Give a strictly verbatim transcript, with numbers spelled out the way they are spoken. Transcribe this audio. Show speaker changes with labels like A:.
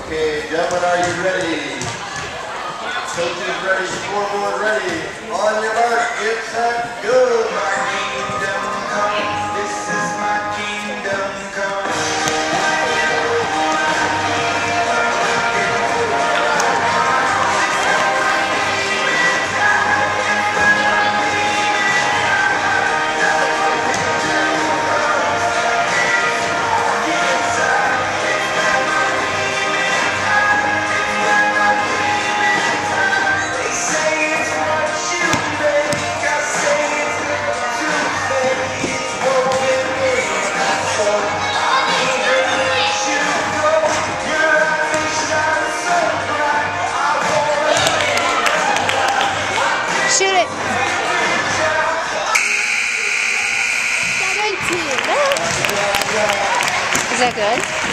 A: Okay, gentlemen, are you ready? Coaches ready, scoreboard ready. On your mark, get set, go. My kingdom come, this is my kingdom come.
B: Shoot it! seventeen! Is that good?